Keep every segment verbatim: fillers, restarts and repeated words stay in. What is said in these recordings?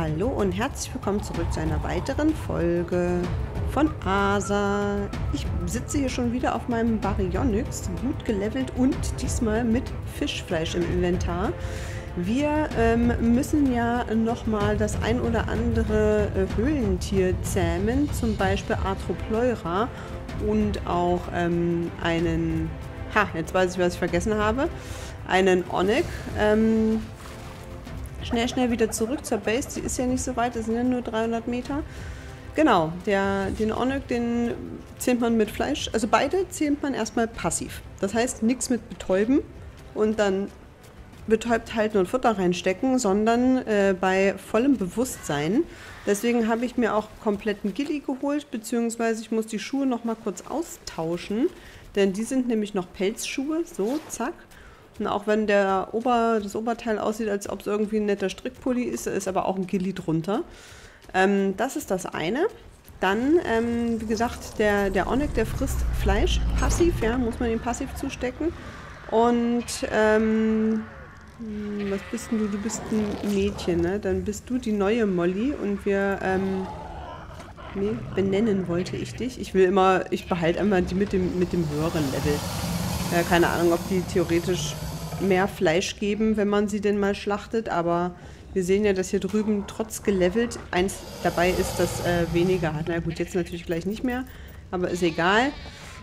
Hallo und herzlich willkommen zurück zu einer weiteren Folge von Asa. Ich sitze hier schon wieder auf meinem Baryonyx, gut gelevelt und diesmal mit Fischfleisch im Inventar. Wir ähm, müssen ja nochmal das ein oder andere äh, Höhlentier zähmen, zum Beispiel Arthropleura und auch ähm, einen, ha, jetzt weiß ich, was ich vergessen habe, einen Onik. Ähm, Schnell, schnell wieder zurück zur Base. Die ist ja nicht so weit, das sind ja nur dreihundert Meter. Genau, der, den Onik, den zählt man mit Fleisch. Also beide zählt man erstmal passiv. Das heißt, nichts mit betäuben und dann betäubt halten und Futter reinstecken, sondern äh, bei vollem Bewusstsein. Deswegen habe ich mir auch kompletten Gilly geholt, beziehungsweise ich muss die Schuhe noch mal kurz austauschen, denn die sind nämlich noch Pelzschuhe. So, zack. Und auch wenn der Ober, das Oberteil aussieht, als ob es irgendwie ein netter Strickpulli ist, ist aber auch ein Gilly drunter. Ähm, das ist das eine. Dann, ähm, wie gesagt, der, der Onik, der frisst Fleisch passiv, ja, muss man ihm passiv zustecken. Und, ähm, was bist denn du? Du bist ein Mädchen, ne? Dann bist du die neue Molly und wir, ähm, nee, benennen wollte ich dich. Ich will immer, ich behalte immer die mit dem, mit dem höheren Level. Äh, keine Ahnung, ob die theoretisch mehr Fleisch geben, wenn man sie denn mal schlachtet, aber wir sehen ja, dass hier drüben trotz gelevelt eins dabei ist, das äh, weniger hat. Na gut, jetzt natürlich gleich nicht mehr, aber ist egal.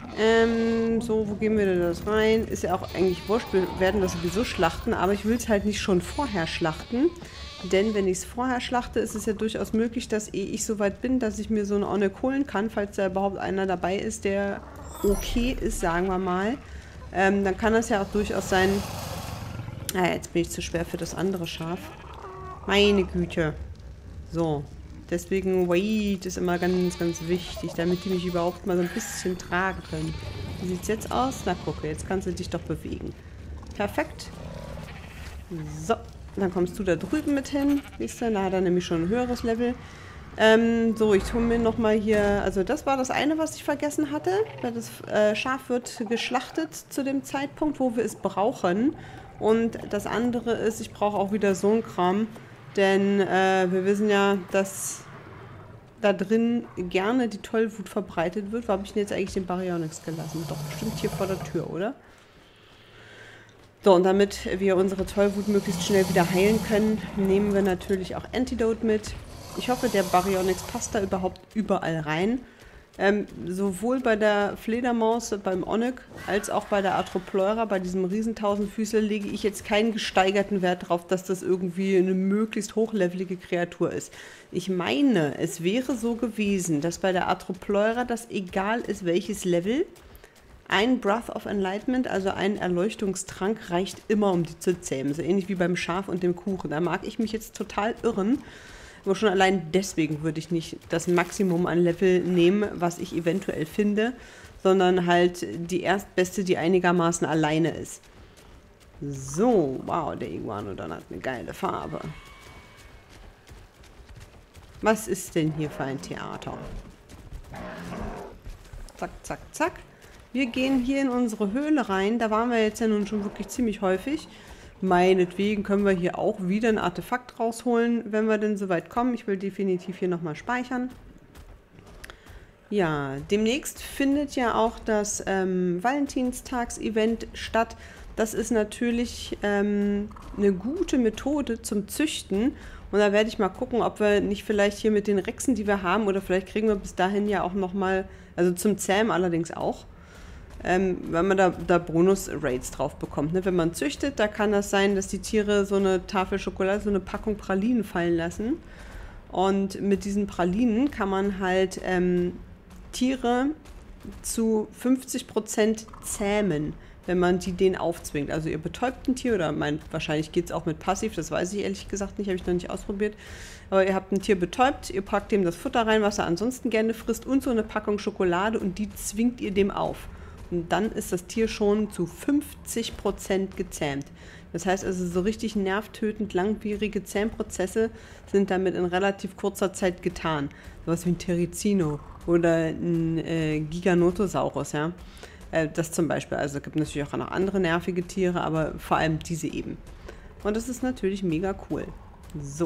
Ähm, so, wo geben wir denn das rein? Ist ja auch eigentlich wurscht, wir werden das sowieso schlachten, aber ich will es halt nicht schon vorher schlachten, denn wenn ich es vorher schlachte, ist es ja durchaus möglich, dass eh ich so weit bin, dass ich mir so eine Onik holen kann, falls da überhaupt einer dabei ist, der okay ist, sagen wir mal. Ähm, dann kann das ja auch durchaus sein... Ah, jetzt bin ich zu schwer für das andere Schaf. Meine Güte. So. Deswegen Weight ist immer ganz, ganz wichtig, damit die mich überhaupt mal so ein bisschen tragen können. Wie sieht es jetzt aus? Na, gucke, jetzt kannst du dich doch bewegen. Perfekt. So. Dann kommst du da drüben mit hin. Siehst du, da hat er nämlich schon ein höheres Level. Ähm, so, ich hole mir nochmal hier, also das war das eine, was ich vergessen hatte. Das äh, Schaf wird geschlachtet zu dem Zeitpunkt, wo wir es brauchen. Und das andere ist, ich brauche auch wieder so einen Kram, denn äh, wir wissen ja, dass da drin gerne die Tollwut verbreitet wird. Wo habe ich denn jetzt eigentlich den Baryonyx gelassen? Doch, bestimmt hier vor der Tür, oder? So, und damit wir unsere Tollwut möglichst schnell wieder heilen können, nehmen wir natürlich auch Antidote mit. Ich hoffe, der Baryonyx passt da überhaupt überall rein. Ähm, sowohl bei der Fledermaus, beim Onik, als auch bei der Arthropleura, bei diesem riesen Tausendfüßler, lege ich jetzt keinen gesteigerten Wert darauf, dass das irgendwie eine möglichst hochlevelige Kreatur ist. Ich meine, es wäre so gewesen, dass bei der Arthropleura das egal ist, welches Level, ein Breath of Enlightenment, also ein Erleuchtungstrank, reicht immer, um die zu zähmen. So ähnlich wie beim Schaf und dem Kuchen. Da mag ich mich jetzt total irren. Aber schon allein deswegen würde ich nicht das Maximum an Level nehmen, was ich eventuell finde, sondern halt die erstbeste, die einigermaßen alleine ist. So, wow, der Iguanodon hat eine geile Farbe. Was ist denn hier für ein Theater? Zack, zack, zack. Wir gehen hier in unsere Höhle rein. Da waren wir jetzt ja nun schon wirklich ziemlich häufig. Meinetwegen können wir hier auch wieder ein Artefakt rausholen, wenn wir denn soweit kommen. Ich will definitiv hier nochmal speichern. Ja, demnächst findet ja auch das ähm, Valentinstags-Event statt. Das ist natürlich ähm, eine gute Methode zum Züchten. Und da werde ich mal gucken, ob wir nicht vielleicht hier mit den Rexen, die wir haben, oder vielleicht kriegen wir bis dahin ja auch nochmal, also zum Zähmen allerdings auch, Ähm, wenn man da, da Bonus-Rates drauf bekommt. Ne? Wenn man züchtet, da kann das sein, dass die Tiere so eine Tafel Schokolade, so eine Packung Pralinen fallen lassen. Und mit diesen Pralinen kann man halt ähm, Tiere zu fünfzig Prozent zähmen, wenn man die denen aufzwingt. Also ihr betäubt ein Tier, oder mein, wahrscheinlich geht es auch mit Passiv, das weiß ich ehrlich gesagt nicht, habe ich noch nicht ausprobiert. Aber ihr habt ein Tier betäubt, ihr packt dem das Futter rein, was er ansonsten gerne frisst, und so eine Packung Schokolade, und die zwingt ihr dem auf. Und dann ist das Tier schon zu fünfzig Prozent gezähmt. Das heißt also, so richtig nervtötend langwierige Zähmprozesse sind damit in relativ kurzer Zeit getan. Sowas wie ein Terizino oder ein äh, Giganotosaurus, ja. Äh, das zum Beispiel. Also es gibt natürlich auch noch andere nervige Tiere, aber vor allem diese eben. Und das ist natürlich mega cool. So,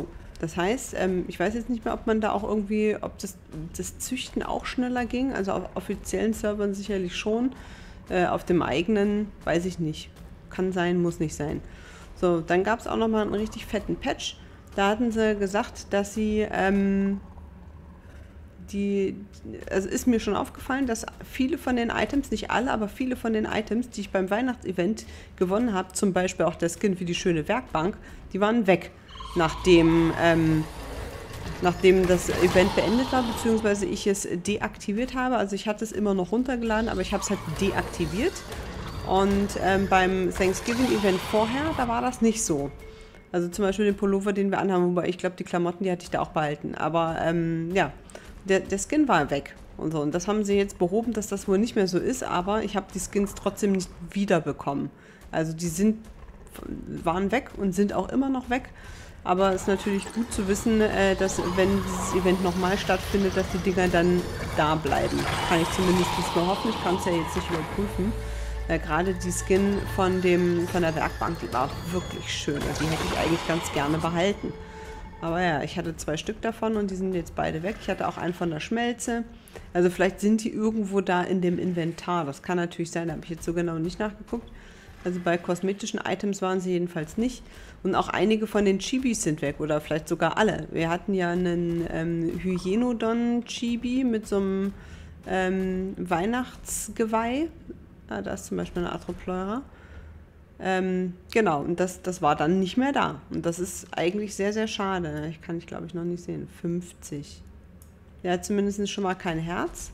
Das heißt, ähm, ich weiß jetzt nicht mehr, ob man da auch irgendwie, ob das, das Züchten auch schneller ging. Also auf offiziellen Servern sicherlich schon. Äh, auf dem eigenen weiß ich nicht. Kann sein, muss nicht sein. So, dann gab es auch nochmal einen richtig fetten Patch. Da hatten sie gesagt, dass sie ähm, die, also ist mir schon aufgefallen, dass viele von den Items, nicht alle, aber viele von den Items, die ich beim Weihnachtsevent gewonnen habe, zum Beispiel auch der Skin für die schöne Werkbank, die waren weg, nachdem, ähm, nachdem das Event beendet war, beziehungsweise ich es deaktiviert habe. Also ich hatte es immer noch runtergeladen, aber ich habe es halt deaktiviert. Und ähm, beim Thanksgiving-Event vorher, da war das nicht so. Also zum Beispiel den Pullover, den wir anhaben, wobei ich glaube, die Klamotten, die hatte ich da auch behalten. Aber ähm, ja, der, der Skin war weg und so. Und das haben sie jetzt behoben, dass das wohl nicht mehr so ist, aber ich habe die Skins trotzdem nicht wiederbekommen. Also die sind, waren weg und sind auch immer noch weg. Aber es ist natürlich gut zu wissen, äh, dass wenn dieses Event nochmal stattfindet, dass die Dinger dann da bleiben. Kann ich zumindest mal hoffen. Ich kann es ja jetzt nicht überprüfen. Äh, Gerade die Skin von, dem, von der Werkbank, die war wirklich schön. Also die hätte ich eigentlich ganz gerne behalten. Aber ja, ich hatte zwei Stück davon und die sind jetzt beide weg. Ich hatte auch einen von der Schmelze. Also vielleicht sind die irgendwo da in dem Inventar. Das kann natürlich sein, da habe ich jetzt so genau nicht nachgeguckt. Also bei kosmetischen Items waren sie jedenfalls nicht. Und auch einige von den Chibis sind weg oder vielleicht sogar alle. Wir hatten ja einen ähm, Hyenodon-Chibi mit so einem ähm, Weihnachtsgeweih. Ah, da ist zum Beispiel eine Atropleura. Ähm, genau, und das, das war dann nicht mehr da. Und das ist eigentlich sehr, sehr schade. Ich kann ich, glaube ich, noch nicht sehen. fünfzig. Der hat zumindest schon mal kein Herz.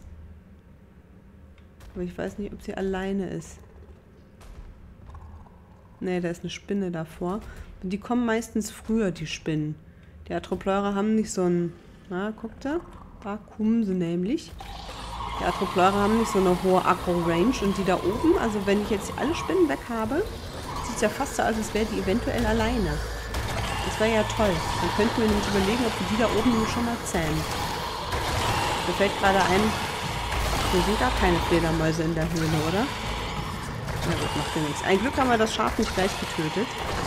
Aber ich weiß nicht, ob sie alleine ist. Ne, da ist eine Spinne davor. Und die kommen meistens früher, die Spinnen. Die Atropleura haben nicht so ein... Na, guckt da? Da kommen sie nämlich. Die Atropleura haben nicht so eine hohe Akro-Range. Und die da oben, also wenn ich jetzt alle Spinnen weg habe, sieht es ja fast so aus, als wäre die eventuell alleine. Das wäre ja toll. Dann könnten wir nämlich überlegen, ob wir die da oben nämlich schon mal zähmen. Mir fällt gerade ein, hier sind gar keine Fledermäuse in der Höhle, oder? Na gut, macht ja nichts. Ein Glück haben wir das Schaf nicht gleich getötet.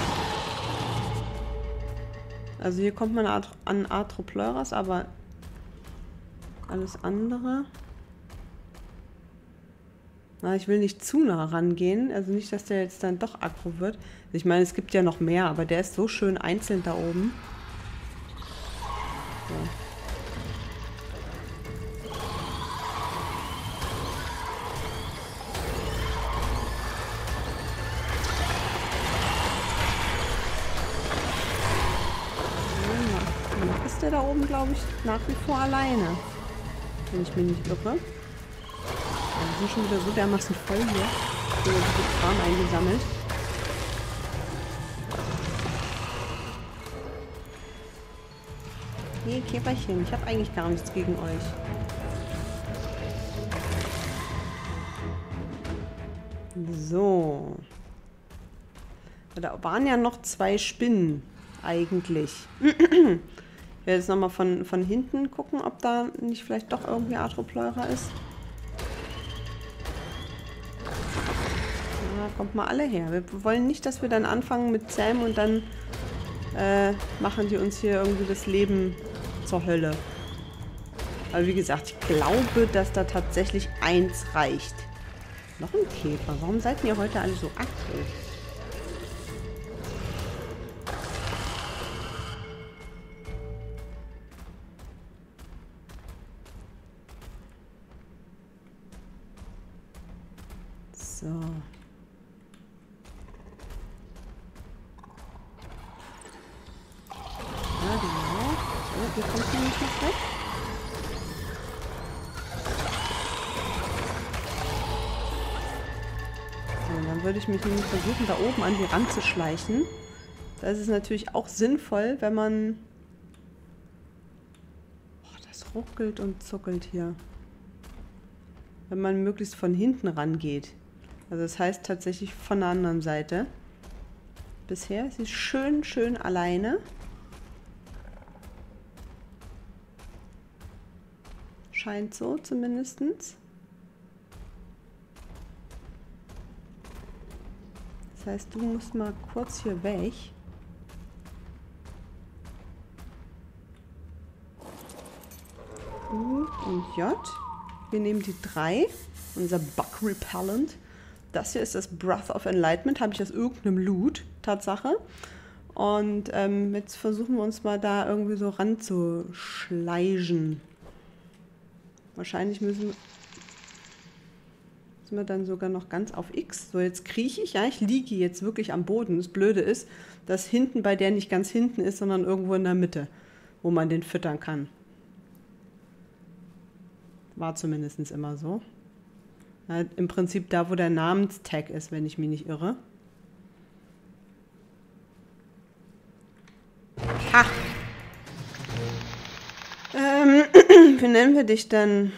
Also hier kommt man an Atropleuras, aber alles andere... Na, ich will nicht zu nah rangehen. Also nicht, dass der jetzt dann doch aggro wird. Also ich meine, es gibt ja noch mehr, aber der ist so schön einzeln da oben. So. Ja, noch ist der da oben, glaube ich, nach wie vor alleine. Wenn ich mich nicht irre. Wir sind schon wieder so dermaßen voll hier. So viel Kram eingesammelt. Nee, Käferchen, ich habe eigentlich gar nichts gegen euch. So. Da waren ja noch zwei Spinnen, eigentlich. Ich werde jetzt nochmal von, von hinten gucken, ob da nicht vielleicht doch irgendwie Atropleura ist. Kommt mal alle her. Wir wollen nicht, dass wir dann anfangen mit Zähmen und dann äh, machen die uns hier irgendwie das Leben zur Hölle. Aber wie gesagt, ich glaube, dass da tatsächlich eins reicht. Noch ein Käfer. Warum seid ihr heute alle so aggro? So. Hier kommt sie nicht noch weg. So, dann würde ich mich nämlich versuchen, da oben an die ranzuschleichen. Da ist es natürlich auch sinnvoll, wenn man... Oh, das ruckelt und zuckelt hier. Wenn man möglichst von hinten rangeht. Also das heißt tatsächlich von der anderen Seite. Bisher ist sie schön, schön alleine. Scheint so zumindest. Das heißt, du musst mal kurz hier weg. und J. Wir nehmen die drei. Unser Bug Repellent. Das hier ist das Breath of Enlightenment. Habe ich aus irgendeinem Loot. Tatsache. Und ähm, jetzt versuchen wir uns mal da irgendwie so ranzuschleichen. Wahrscheinlich müssen wir, müssen wir dann sogar noch ganz auf X. So, jetzt krieche ich. Ja, ich liege jetzt wirklich am Boden. Das Blöde ist, dass hinten bei der nicht ganz hinten ist, sondern irgendwo in der Mitte, wo man den füttern kann. War zumindest immer so. Ja, im Prinzip da, wo der Namenstag ist, wenn ich mich nicht irre. Ha! Ähm, wie nennen wir dich denn?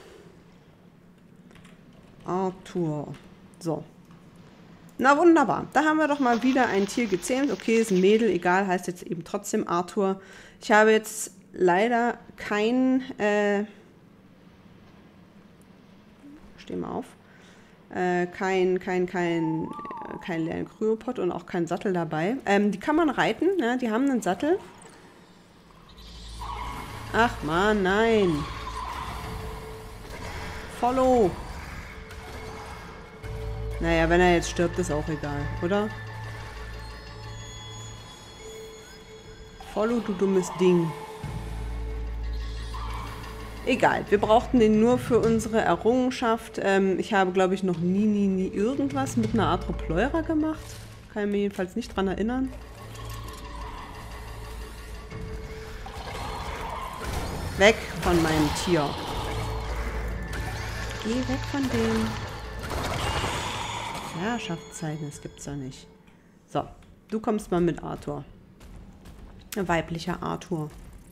Arthur. So. Na wunderbar. Da haben wir doch mal wieder ein Tier gezähmt. Okay, ist ein Mädel, egal, heißt jetzt eben trotzdem Arthur. Ich habe jetzt leider kein... Äh, steh mal auf. Äh, kein, kein, kein, kein leeren Kryopod und auch kein Sattel dabei. Ähm, die kann man reiten, ne? Die haben einen Sattel. Ach man, nein. Follow. Naja, wenn er jetzt stirbt, ist auch egal, oder? Follow, du dummes Ding. Egal, wir brauchten den nur für unsere Errungenschaft. Ähm, ich habe, glaube ich, noch nie, nie, nie irgendwas mit einer Arthropleura gemacht. Kann ich mir jedenfalls nicht dran erinnern. Weg von meinem Tier. Geh weg von dem. Herrschaftszeiten, das gibt's ja nicht. So, du kommst mal mit Arthur. Ein weiblicher Arthur.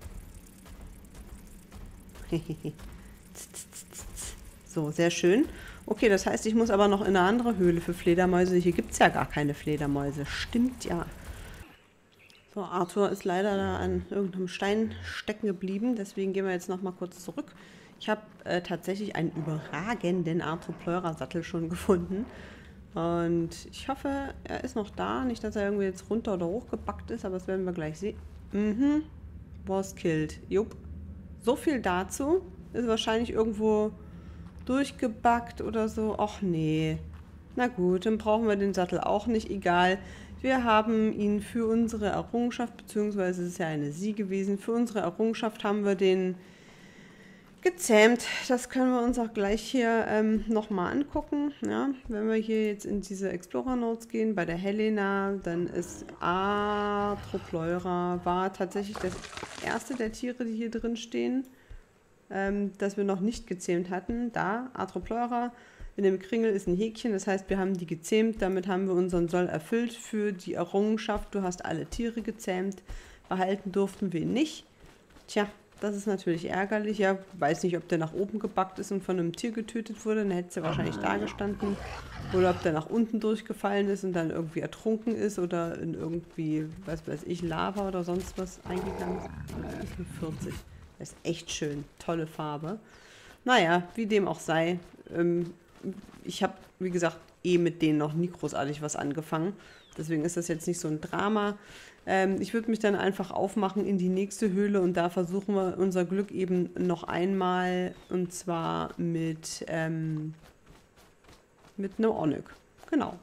So, sehr schön. Okay, das heißt, ich muss aber noch in eine andere Höhle für Fledermäuse. Hier gibt es ja gar keine Fledermäuse. Stimmt ja. So, Arthur ist leider da an irgendeinem Stein stecken geblieben. Deswegen gehen wir jetzt noch mal kurz zurück. Ich habe äh, tatsächlich einen überragenden Arthropleura-Sattel schon gefunden. Und ich hoffe, er ist noch da. Nicht, dass er irgendwie jetzt runter oder hoch gebackt ist, aber das werden wir gleich sehen. Mhm. Was killed. Jupp. So viel dazu. Ist wahrscheinlich irgendwo durchgebackt oder so. Och nee. Na gut, dann brauchen wir den Sattel auch nicht. Egal. Wir haben ihn für unsere Errungenschaft, beziehungsweise es ist ja eine Sie gewesen, für unsere Errungenschaft haben wir den gezähmt. Das können wir uns auch gleich hier ähm, nochmal angucken. Ja, wenn wir hier jetzt in diese Explorer Notes gehen, bei der Helena, dann ist Arthropleura war tatsächlich das erste der Tiere, die hier drin stehen, ähm, das wir noch nicht gezähmt hatten. Da, Arthropleura, in dem Kringel ist ein Häkchen, das heißt, wir haben die gezähmt. Damit haben wir unseren Soll erfüllt für die Errungenschaft. Du hast alle Tiere gezähmt. Behalten durften wir ihn nicht. Tja, das ist natürlich ärgerlich. Ja, weiß nicht, ob der nach oben gebackt ist und von einem Tier getötet wurde. Dann hätte er wahrscheinlich da gestanden. Oder ob der nach unten durchgefallen ist und dann irgendwie ertrunken ist oder in irgendwie, was weiß ich, Lava oder sonst was eingegangen ist. Das ist eine vierzig. Das ist echt schön. Tolle Farbe. Naja, wie dem auch sei. Ähm, ich habe, wie gesagt, eh mit denen noch nie großartig was angefangen. Deswegen ist das jetzt nicht so ein Drama. Ähm, ich würde mich dann einfach aufmachen in die nächste Höhle und da versuchen wir unser Glück eben noch einmal, und zwar mit, ähm, mit einem Onyx. Genau.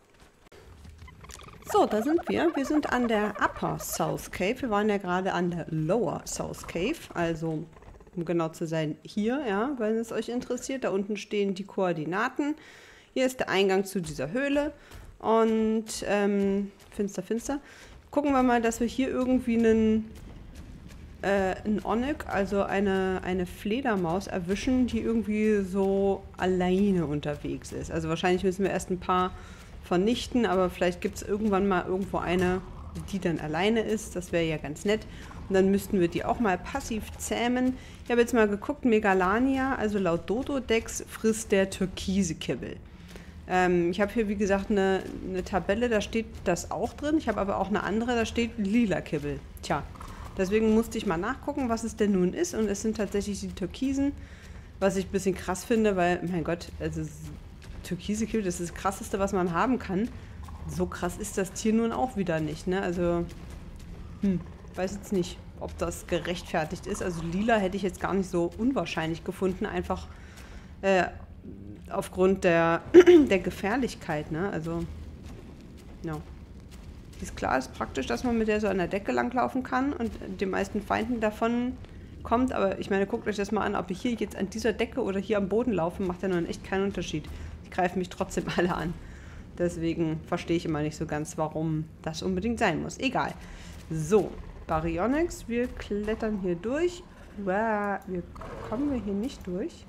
So, da sind wir. Wir sind an der Upper South Cave. Wir waren ja gerade an der Lower South Cave, also um genau zu sein, hier, ja, wenn es euch interessiert. Da unten stehen die Koordinaten. Hier ist der Eingang zu dieser Höhle. Und, ähm, finster, finster. Gucken wir mal, dass wir hier irgendwie einen, äh, einen Onyx, also eine, eine Fledermaus erwischen, die irgendwie so alleine unterwegs ist. Also wahrscheinlich müssen wir erst ein paar vernichten, aber vielleicht gibt es irgendwann mal irgendwo eine, die dann alleine ist. Das wäre ja ganz nett. Und dann müssten wir die auch mal passiv zähmen. Ich habe jetzt mal geguckt, Megalania, also laut Dododex, frisst der Türkise-Kibbel. Ähm, ich habe hier, wie gesagt, eine, eine Tabelle, da steht das auch drin. Ich habe aber auch eine andere, da steht Lila-Kibbel. Tja, deswegen musste ich mal nachgucken, was es denn nun ist. Und es sind tatsächlich die Türkisen, was ich ein bisschen krass finde, weil, mein Gott, also Türkise-Kibbel, das ist das Krasseste, was man haben kann. So krass ist das Tier nun auch wieder nicht, ne? Also, hm, weiß jetzt nicht. ob das gerechtfertigt ist. Also lila hätte ich jetzt gar nicht so unwahrscheinlich gefunden, einfach äh, aufgrund der, der Gefährlichkeit, ne? Also, ja. No. Ist klar, ist praktisch, dass man mit der so an der Decke langlaufen kann und den meisten Feinden davon kommt. Aber ich meine, guckt euch das mal an, ob ich hier jetzt an dieser Decke oder hier am Boden laufe, macht ja nun echt keinen Unterschied. Die greifen mich trotzdem alle an. Deswegen verstehe ich immer nicht so ganz, warum das unbedingt sein muss. Egal. So, Baryonyx, wir klettern hier durch. Wow, wir kommen wir hier nicht durch.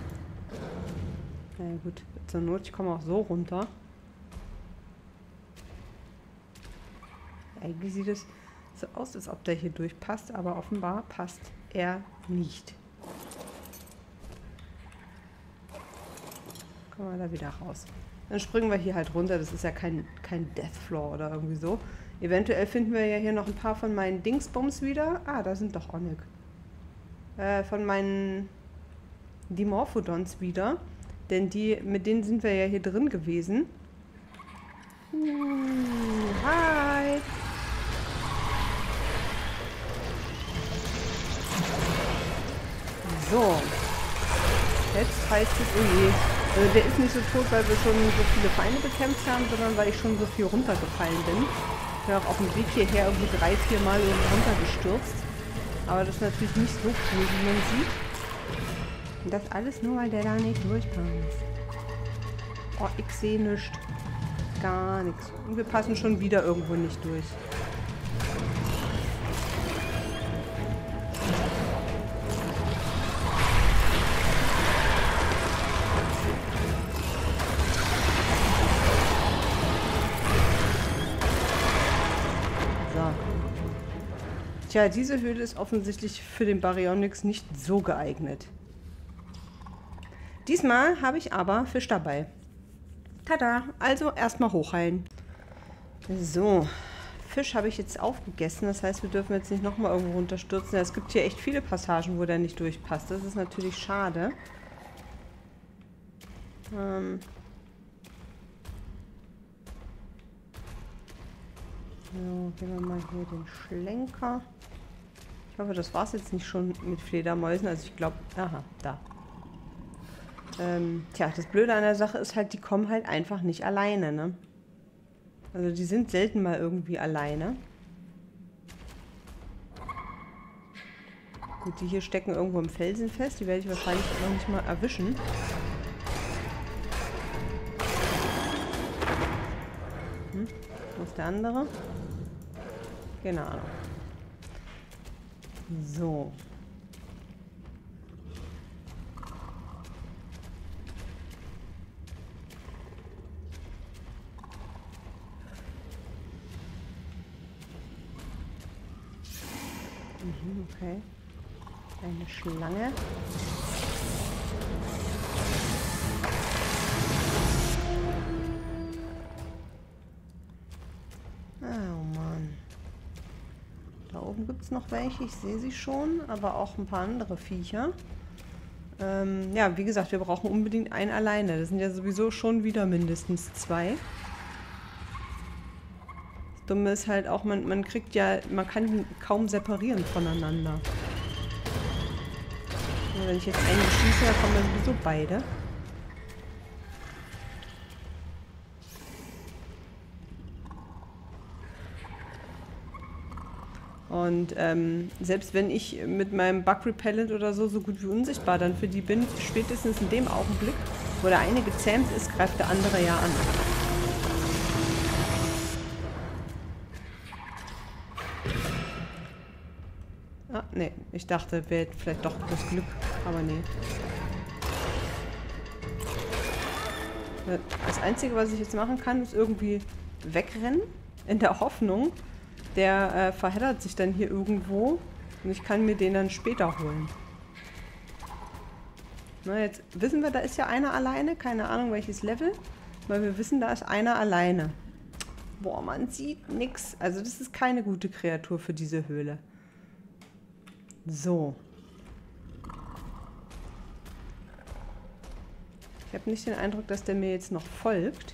Na ja, gut, zur Not, ich komme auch so runter. Eigentlich sieht es so aus, als ob der hier durchpasst, aber offenbar passt er nicht. Kommen wir da wieder raus. Dann springen wir hier halt runter. Das ist ja kein, kein Death Floor oder irgendwie so. Eventuell finden wir ja hier noch ein paar von meinen Dingsbums wieder. Ah, da sind doch Onyx. Äh, von meinen Dimorphodons wieder. Denn die, mit denen sind wir ja hier drin gewesen. Uh, hi! So. Jetzt heißt es, oh je. Also der ist nicht so tot, weil wir schon so viele Feinde bekämpft haben, sondern weil ich schon so viel runtergefallen bin. Ich bin auch auf dem Weg hierher irgendwie drei, vier Mal runtergestürzt. Aber das ist natürlich nicht so cool, wie man sieht. Und das alles nur, weil der da nicht durchpasst. Oh, ich sehe nichts. Gar nichts. Und wir passen schon wieder irgendwo nicht durch. Tja, diese Höhle ist offensichtlich für den Baryonyx nicht so geeignet. Diesmal habe ich aber Fisch dabei. Tada! Also erstmal hochheilen. So, Fisch habe ich jetzt aufgegessen. Das heißt, wir dürfen jetzt nicht nochmal irgendwo runterstürzen. Es gibt hier echt viele Passagen, wo der nicht durchpasst. Das ist natürlich schade. Ähm... So, gehen wir mal hier den Schlenker. Ich hoffe, das war es jetzt nicht schon mit Fledermäusen. Also ich glaube, aha, da. Ähm, tja, das Blöde an der Sache ist halt, die kommen halt einfach nicht alleine, ne? Also die sind selten mal irgendwie alleine. Gut, die hier stecken irgendwo im Felsen fest. Die werde ich wahrscheinlich noch nicht mal erwischen. Hm? Wo ist der andere? Keine Ahnung. So. Mhm, okay. Eine Schlange. Da oben gibt es noch welche, ich sehe sie schon, aber auch ein paar andere Viecher. Ähm, ja, wie gesagt, wir brauchen unbedingt einen alleine. Das sind ja sowieso schon wieder mindestens zwei. Das Dumme ist halt auch, man, man kriegt ja, man kann ihn kaum separieren voneinander. Und wenn ich jetzt einen schieße, dann kommen dann sowieso beide. Und ähm, selbst wenn ich mit meinem Bug Repellent oder so so gut wie unsichtbar dann für die bin, spätestens in dem Augenblick, wo der eine gezähmt ist, greift der andere ja an. Ah, nee. Ich dachte, wäre vielleicht doch das Glück, aber nee. Das Einzige, was ich jetzt machen kann, ist irgendwie wegrennen, in der Hoffnung, der äh, verheddert sich dann hier irgendwo und ich kann mir den dann später holen. Na, jetzt wissen wir, da ist ja einer alleine. Keine Ahnung, welches Level. Weil wir wissen, da ist einer alleine. Boah, man sieht nix. Also das ist keine gute Kreatur für diese Höhle. So. Ich habe nicht den Eindruck, dass der mir jetzt noch folgt.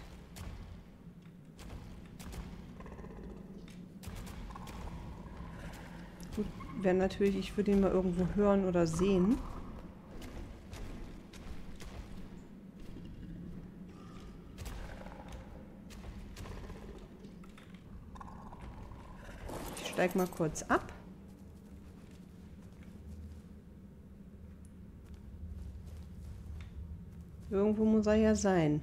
Gut, wäre natürlich, ich würde ihn mal irgendwo hören oder sehen. Ich steige mal kurz ab. Irgendwo muss er ja sein.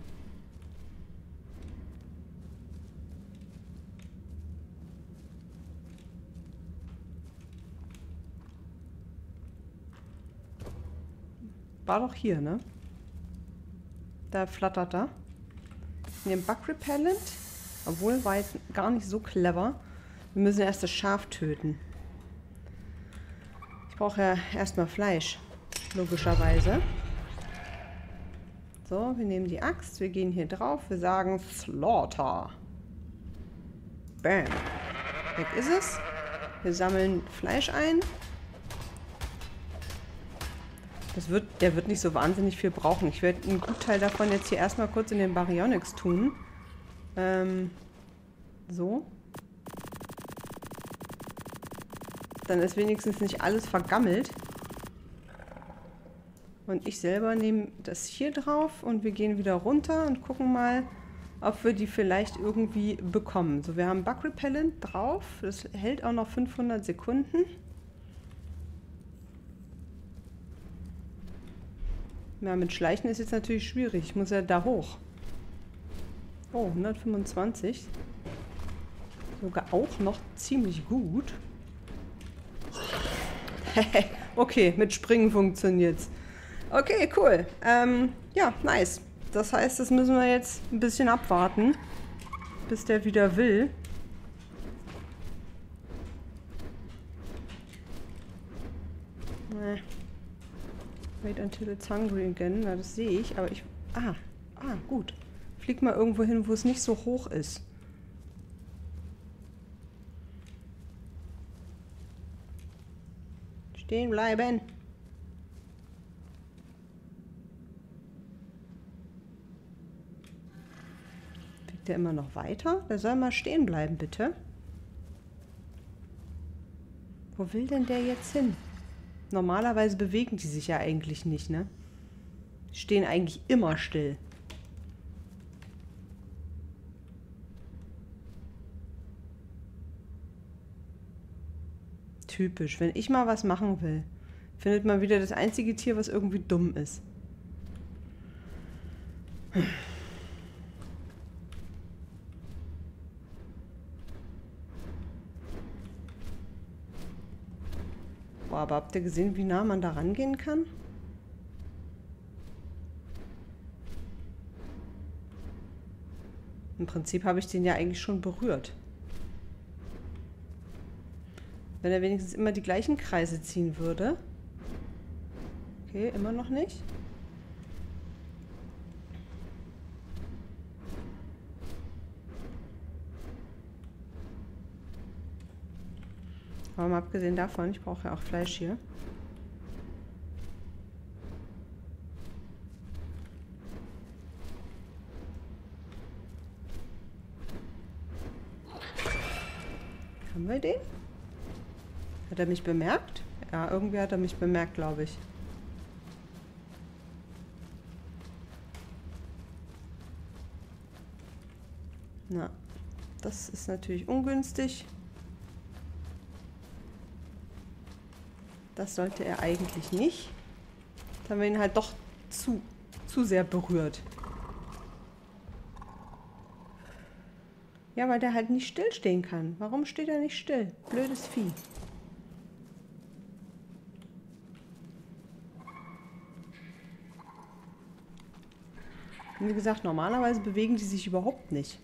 War doch hier, ne? Da flattert er. In dem Bug Repellent. Obwohl, war jetzt gar nicht so clever. Wir müssen erst das Schaf töten. Ich brauche ja erstmal Fleisch. Logischerweise. So, wir nehmen die Axt. Wir gehen hier drauf. Wir sagen Slaughter. Bam. Weg ist es. Wir sammeln Fleisch ein. Das wird, der wird nicht so wahnsinnig viel brauchen. Ich werde einen Gutteil davon jetzt hier erstmal kurz in den Baryonyx tun. Ähm, so. Dann ist wenigstens nicht alles vergammelt. Und ich selber nehme das hier drauf und wir gehen wieder runter und gucken mal, ob wir die vielleicht irgendwie bekommen. So, wir haben Bug Repellent drauf. Das hält auch noch fünfhundert Sekunden. Ja, mit Schleichen ist jetzt natürlich schwierig. Ich muss ja da hoch. Oh, hundertfünfundzwanzig. Sogar auch noch ziemlich gut. Okay, mit Springen funktioniert's. Okay, cool. Ähm, ja, nice. Das heißt, das müssen wir jetzt ein bisschen abwarten, bis der wieder will. Nee. Wait until it's hungry again. Na, das sehe ich, aber ich... Ah, ah, gut. Flieg mal irgendwo hin, wo es nicht so hoch ist. Stehen bleiben. Fliegt der immer noch weiter? Der soll mal stehen bleiben, bitte. Wo will denn der jetzt hin? Normalerweise bewegen die sich ja eigentlich nicht, ne? Die stehen eigentlich immer still. Typisch. Wenn ich mal was machen will, findet man wieder das einzige Tier, was irgendwie dumm ist. Hm. Boah, aber habt ihr gesehen, wie nah man da rangehen kann? Im Prinzip habe ich den ja eigentlich schon berührt. Wenn er wenigstens immer die gleichen Kreise ziehen würde. Okay, immer noch nicht. Aber mal abgesehen davon, ich brauche ja auch Fleisch hier. Haben wir den? Hat er mich bemerkt? Ja, irgendwie hat er mich bemerkt, glaube ich. Na, das ist natürlich ungünstig. Das sollte er eigentlich nicht. Jetzt haben wir ihn halt doch zu, zu sehr berührt. Ja, weil der halt nicht stillstehen kann. Warum steht er nicht still? Blödes Vieh. Und wie gesagt, normalerweise bewegen die sich überhaupt nicht.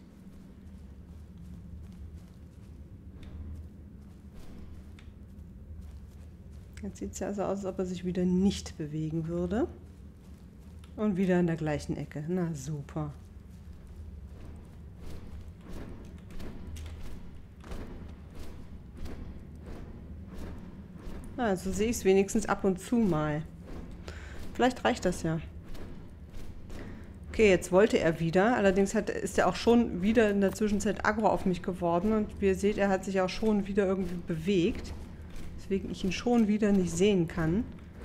Jetzt sieht es ja also aus, als ob er sich wieder nicht bewegen würde. Und wieder in der gleichen Ecke. Na super. Also sehe ich es wenigstens ab und zu mal. Vielleicht reicht das ja. Okay, jetzt wollte er wieder. Allerdings hat, ist er auch schon wieder in der Zwischenzeit aggro auf mich geworden. Und wie ihr seht, er hat sich auch schon wieder irgendwie bewegt. Weswegen ich ihn schon wieder nicht sehen kann.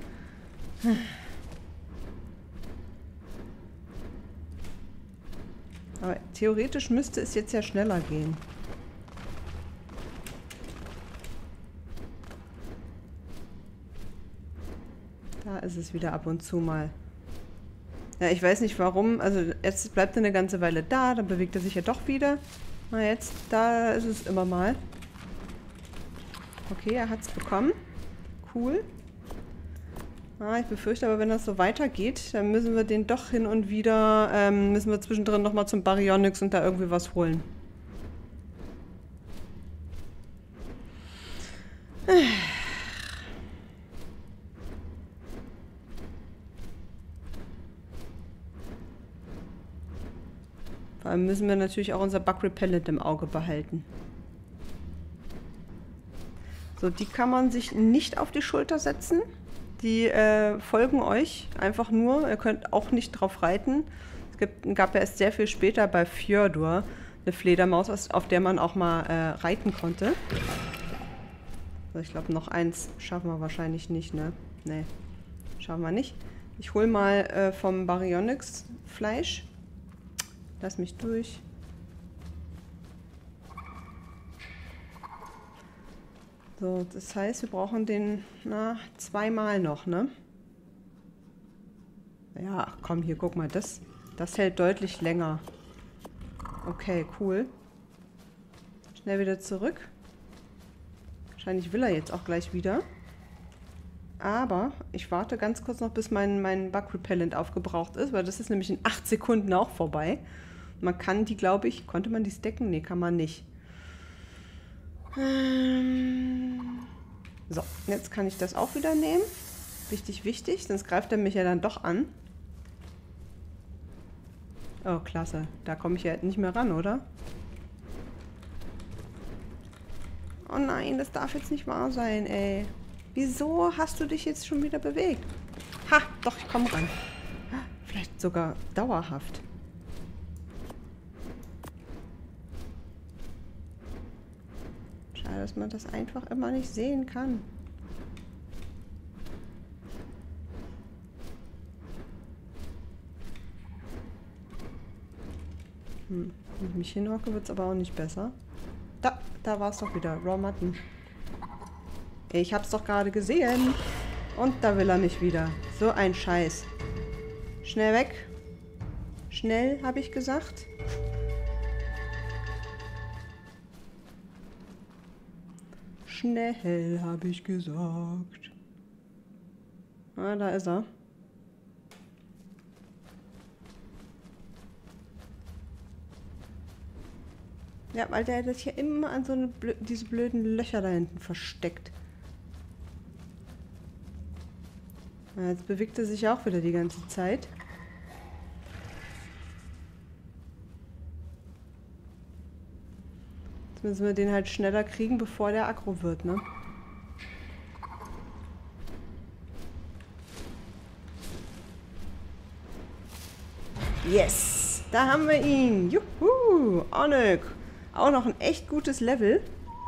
Aber theoretisch müsste es jetzt ja schneller gehen. Da ist es wieder ab und zu mal. Ja, ich weiß nicht warum. Also jetzt bleibt er eine ganze Weile da, dann bewegt er sich ja doch wieder. Na jetzt, da ist es immer mal. Okay, er hat es bekommen. Cool. Ah, ich befürchte aber, wenn das so weitergeht, dann müssen wir den doch hin und wieder, ähm, müssen wir zwischendrin nochmal zum Baryonyx und da irgendwie was holen. Vor allem müssen wir natürlich auch unser Bug Repellent im Auge behalten. So, die kann man sich nicht auf die Schulter setzen. Die äh, folgen euch einfach nur. Ihr könnt auch nicht drauf reiten. Es gibt, gab ja erst sehr viel später bei Fjordur eine Fledermaus, auf der man auch mal äh, reiten konnte. Also ich glaube, noch eins schaffen wir wahrscheinlich nicht, ne? Ne, schaffen wir nicht. Ich hole mal äh, vom Baryonyx Fleisch. Lass mich durch. So, das heißt, wir brauchen den, na, zweimal noch, ne? Ja, ach komm, hier, guck mal, das, das hält deutlich länger. Okay, cool. Schnell wieder zurück. Wahrscheinlich will er jetzt auch gleich wieder. Aber ich warte ganz kurz noch, bis mein, mein Bug Repellent aufgebraucht ist, weil das ist nämlich in acht Sekunden auch vorbei. Man kann die, glaube ich, konnte man die stacken? Nee, kann man nicht. So, jetzt kann ich das auch wieder nehmen. Wichtig, wichtig, sonst greift er mich ja dann doch an. Oh, klasse. Da komme ich ja nicht mehr ran, oder? Oh nein, das darf jetzt nicht wahr sein, ey. Wieso hast du dich jetzt schon wieder bewegt? Ha, doch, ich komme ran. Vielleicht sogar dauerhaft. Dass man das einfach immer nicht sehen kann. Hm. Wenn ich mich hinhocke, wird es aber auch nicht besser. Da, da war es doch wieder. Raw Mutton. Ich hab's doch gerade gesehen. Und da will er mich wieder. So ein Scheiß. Schnell weg. Schnell, habe ich gesagt. Schnell, habe ich gesagt. Ah, da ist er. Ja, weil der das hier immer an so eine blö diese blöden Löcher da hinten versteckt. Ja, jetzt bewegt er sich auch wieder die ganze Zeit. Jetzt müssen wir den halt schneller kriegen, bevor der aggro wird, ne? Yes! Da haben wir ihn! Juhu! Onek! Auch noch ein echt gutes Level.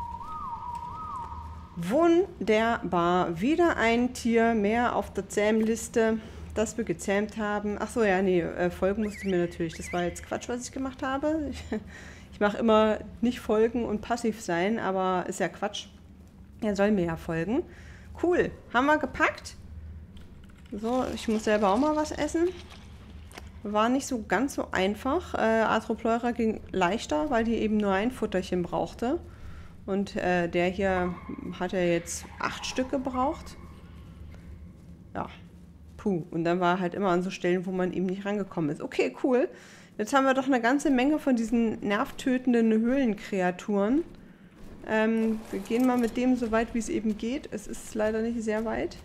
Wunderbar. Wieder ein Tier mehr auf der Zähmliste, das wir gezähmt haben. Ach so, ja, nee, äh, folgen musste mir natürlich. Das war jetzt Quatsch, was ich gemacht habe. Ich, ich mache immer nicht folgen und passiv sein, aber ist ja Quatsch. Er soll mir ja folgen. Cool. Haben wir gepackt. So, ich muss selber auch mal was essen. War nicht so ganz so einfach. Äh, Arthropleura ging leichter, weil die eben nur ein Futterchen brauchte. Und äh, der hier hat ja jetzt acht Stück gebraucht. Ja, puh. Und dann war halt immer an so Stellen, wo man eben nicht rangekommen ist. Okay, cool. Jetzt haben wir doch eine ganze Menge von diesen nervtötenden Höhlenkreaturen. Ähm, wir gehen mal mit dem so weit, wie es eben geht. Es ist leider nicht sehr weit.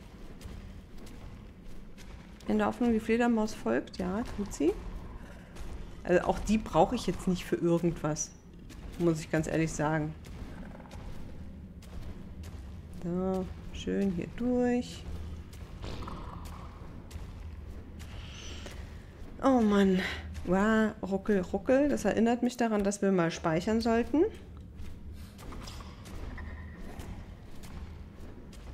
In der Hoffnung, die Fledermaus folgt. Ja, tut sie. Also auch die brauche ich jetzt nicht für irgendwas. Muss ich ganz ehrlich sagen. So, schön hier durch. Oh Mann. Wow, ruckel, ruckel. Das erinnert mich daran, dass wir mal speichern sollten.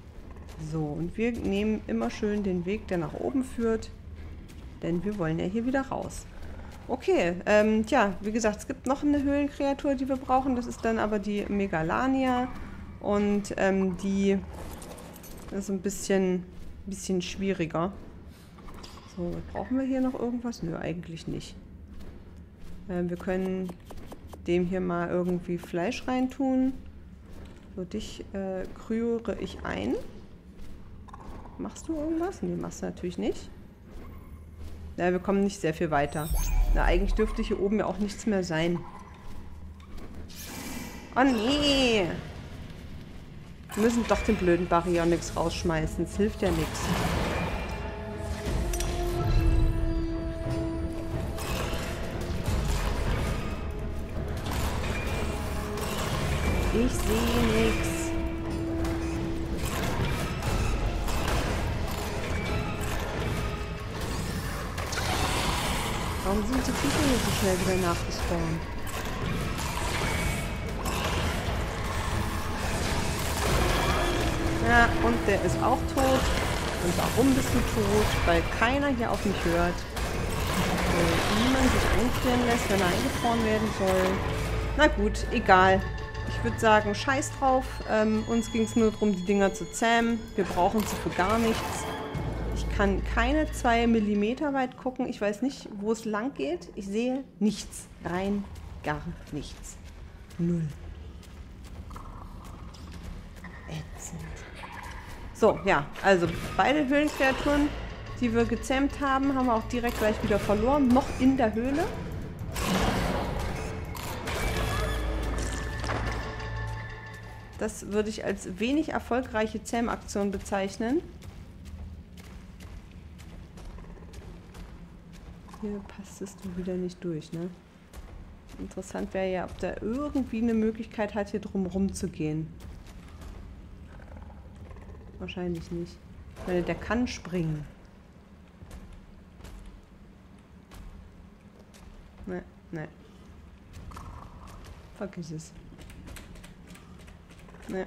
So, und wir nehmen immer schön den Weg, der nach oben führt. Denn wir wollen ja hier wieder raus. Okay, ähm, tja, wie gesagt, es gibt noch eine Höhlenkreatur, die wir brauchen. Das ist dann aber die Megalania. Und ähm, die ist ein bisschen, bisschen schwieriger. So, brauchen wir hier noch irgendwas? Nö, eigentlich nicht. Ähm, wir können dem hier mal irgendwie Fleisch reintun. So, dich äh, krüre ich ein. Machst du irgendwas? Nee, machst du natürlich nicht. Ja, wir kommen nicht sehr viel weiter. Na, eigentlich dürfte hier oben ja auch nichts mehr sein. Oh nee! Wir müssen doch den blöden Baryonyx rausschmeißen. Es hilft ja nichts. Ich sehe nichts. Warum sind die Viecher hier so schnell wieder nachgespawnt? Ja, und der ist auch tot. Und warum bist du tot? Weil keiner hier auf mich hört. Weil niemand sich einfrieren lässt, wenn er eingefroren werden soll. Na gut, egal. Ich würde sagen, scheiß drauf. Ähm, uns ging es nur darum, die Dinger zu zähmen. Wir brauchen sie für gar nichts. Ich kann keine zwei Millimeter weit gucken. Ich weiß nicht, wo es lang geht. Ich sehe nichts. Rein gar nichts. Null. Ätzend. So, ja. Also beide Höhlenkreaturen, die wir gezähmt haben, haben wir auch direkt gleich wieder verloren. Noch in der Höhle. Das würde ich als wenig erfolgreiche Zähmaktion bezeichnen. Hier passtest du wieder nicht durch, ne? Interessant wäre ja, ob der irgendwie eine Möglichkeit hat, hier drum rum zu gehen. Wahrscheinlich nicht. Ich meine, der kann springen. Ne, ne. Vergiss es. Ne.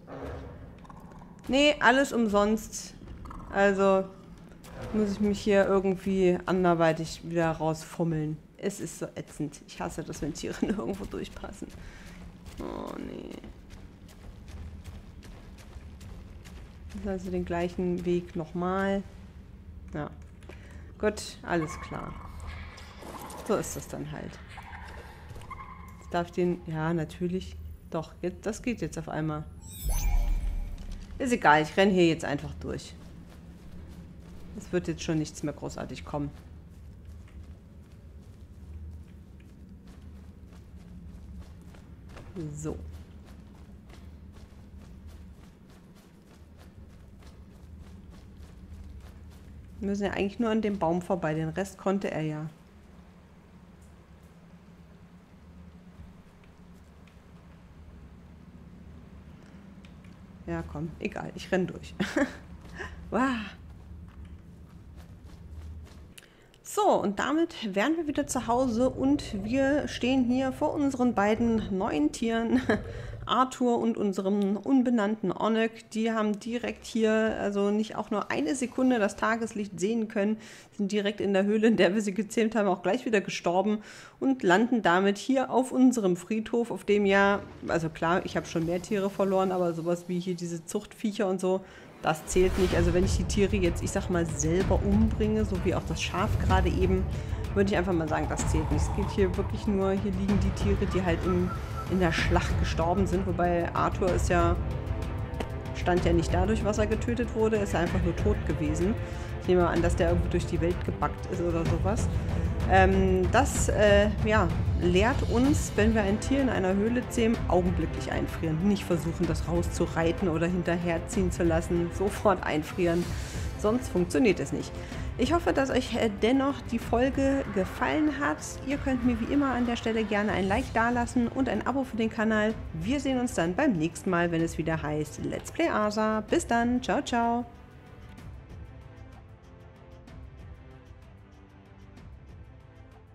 Nee, alles umsonst. Also muss ich mich hier irgendwie anderweitig wieder rausfummeln. Es ist so ätzend. Ich hasse das, wenn Tiere nirgendwo durchpassen. Oh, nee. Das ist also den gleichen Weg nochmal. Ja. Gut, alles klar. So ist das dann halt. Jetzt darf ich den... Ja, natürlich. Doch, jetzt, das geht jetzt auf einmal. Ist egal, ich renne hier jetzt einfach durch. Es wird jetzt schon nichts mehr großartig kommen. So. Wir müssen ja eigentlich nur an dem Baum vorbei. Den Rest konnte er ja. Ja, komm. Egal. Ich renne durch. Wow. So, und damit wären wir wieder zu Hause und wir stehen hier vor unseren beiden neuen Tieren, Arthur und unserem unbenannten Onek. Die haben direkt hier, also nicht auch nur eine Sekunde das Tageslicht sehen können, sind direkt in der Höhle, in der wir sie gezähmt haben, auch gleich wieder gestorben und landen damit hier auf unserem Friedhof, auf dem ja, also klar, ich habe schon mehr Tiere verloren, aber sowas wie hier diese Zuchtviecher und so, das zählt nicht. Also wenn ich die Tiere jetzt, ich sag mal, selber umbringe, so wie auch das Schaf gerade eben, würde ich einfach mal sagen, das zählt nicht. Es geht hier wirklich nur, hier liegen die Tiere, die halt im, in der Schlacht gestorben sind. Wobei Arthur ist ja, stand ja nicht dadurch, was er getötet wurde, ist ja einfach nur tot gewesen. Ich nehme mal an, dass der irgendwie durch die Welt gebackt ist oder sowas. Ähm, das äh, ja, lehrt uns, wenn wir ein Tier in einer Höhle zähmen, augenblicklich einfrieren. Nicht versuchen, das rauszureiten oder hinterherziehen zu lassen. Sofort einfrieren. Sonst funktioniert es nicht. Ich hoffe, dass euch äh, dennoch die Folge gefallen hat. Ihr könnt mir wie immer an der Stelle gerne ein Like dalassen und ein Abo für den Kanal. Wir sehen uns dann beim nächsten Mal, wenn es wieder heißt Let's Play Aasa. Bis dann. Ciao, ciao.